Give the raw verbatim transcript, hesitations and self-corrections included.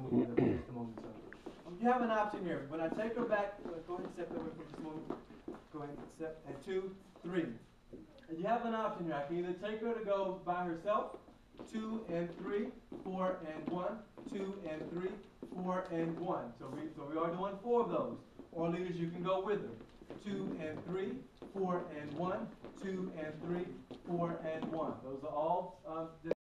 move with her for just a moment. So you have an option here. When I take her back, go ahead and step that way for just a moment. Go ahead and step, and two, three. And you have an option here. I can either take her to go by herself, two and three, four and one, two and three, four and one. So we, so we are doing four of those. Or leaders, you can go with her. Two and three, four and one, two and three, four and one. Those are all um,